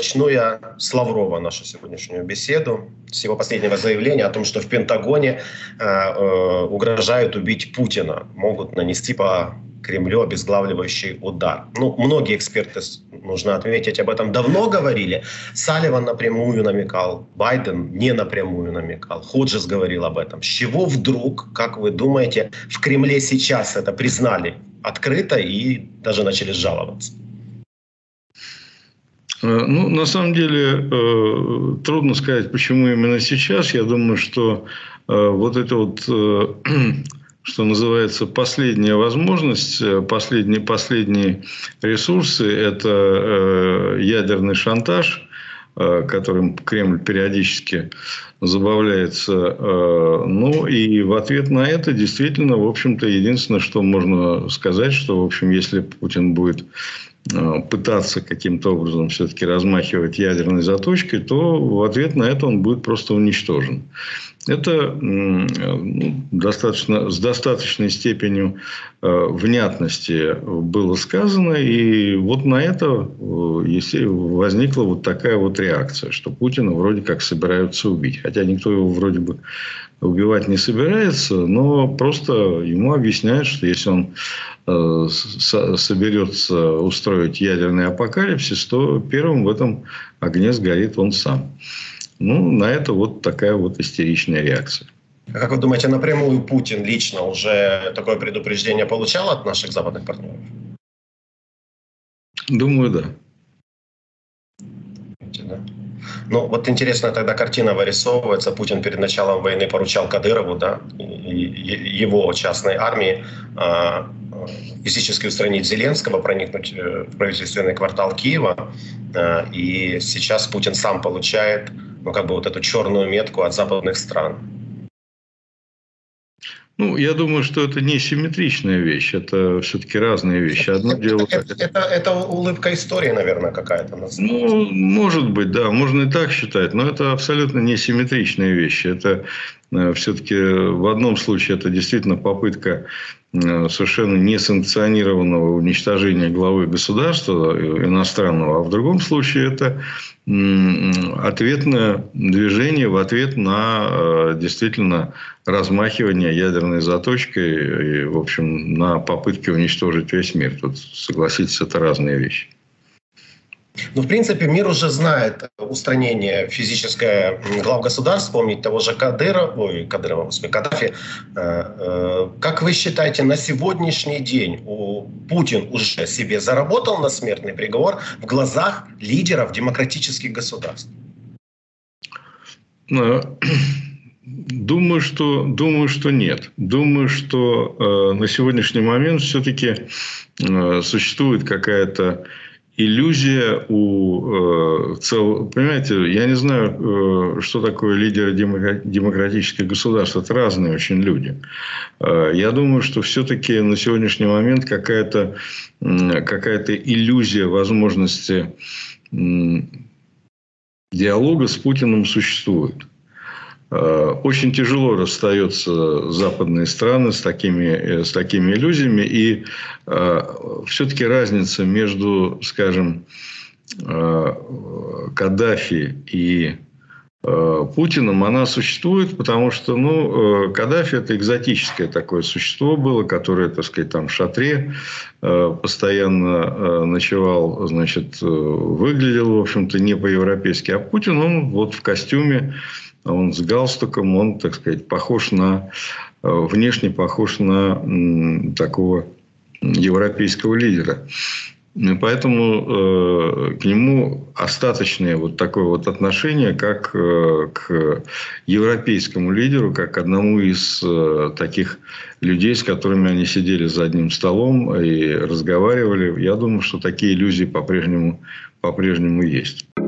начну я с Лаврова нашу сегодняшнюю беседу, с его последнего заявления о том, что в Пентагоне угрожают убить Путина, могут нанести по Кремлю обезглавливающий удар. Ну, многие эксперты, нужно отметить, об этом давно говорили. Салливан напрямую намекал, Байден не напрямую намекал, Ходжес говорил об этом. С чего вдруг, как вы думаете, в Кремле сейчас это признали открыто и даже начали жаловаться? Ну, на самом деле, трудно сказать, почему именно сейчас. Я думаю, что вот это вот, что называется, последняя возможность, последние ресурсы – это ядерный шантаж, которым Кремль периодически забавляется. Ну, и в ответ на это, действительно, в общем-то, единственное, что можно сказать, что, в общем, если Путин будет пытаться каким-то образом все-таки размахивать ядерной заточкой, то в ответ на это он будет просто уничтожен. Это с достаточной степенью внятности было сказано. И вот на это возникла вот такая вот реакция, что Путина вроде как собираются убить. Хотя никто его вроде бы убивать не собирается, но просто ему объясняют, что если он соберется устроить ядерный апокалипсис, то первым в этом огне сгорит он сам. Ну, на это вот такая вот истеричная реакция. А как вы думаете, напрямую Путин лично уже такое предупреждение получал от наших западных партнеров? Думаю, да. Ну, вот интересная тогда картина вырисовывается. Путин перед началом войны поручал Кадырову, да, и его частной армии физически устранить Зеленского, проникнуть в правительственный квартал Киева. И сейчас Путин сам получает, ну, как бы вот эту черную метку от западных стран. Ну, я думаю, что это не симметричная вещь, это все-таки разные вещи. Одно дело... Это улыбка истории, наверное, какая-то. Ну, может быть, да, можно и так считать, но это абсолютно не симметричные вещи. Это все-таки в одном случае это действительно попытка совершенно несанкционированного уничтожения главы государства иностранного, а в другом случае это ответное движение в ответ на действительно размахивание ядерной заточкой и, в общем, на попытки уничтожить весь мир. Тут, согласитесь, это разные вещи. Ну, в принципе, мир уже знает устранение физическое глав государств, вспомнить того же Каддафи. Как вы считаете, на сегодняшний день Путин уже себе заработал на смертный приговор в глазах лидеров демократических государств? Думаю, что нет. Думаю, что на сегодняшний момент все-таки существует какая-то иллюзия понимаете, я не знаю, что такое лидеры демократических государств. Это разные очень люди. Я думаю, что все-таки на сегодняшний момент какая-то иллюзия возможности диалога с Путиным существует. Очень тяжело расстаются западные страны с такими иллюзиями. И все-таки разница между, скажем, Каддафи и Путиным, она существует, потому что Каддафи – это экзотическое такое существо было, которое, так сказать, там в шатре постоянно ночевал, значит, выглядел, в общем-то, не по-европейски. А Путин, он вот в костюме, он с галстуком, он, так сказать, внешне похож на такого европейского лидера. И поэтому к нему остаточное вот такое вот отношение, как к европейскому лидеру, как к одному из таких людей, с которыми они сидели за одним столом и разговаривали. Я думаю, что такие иллюзии по-прежнему есть.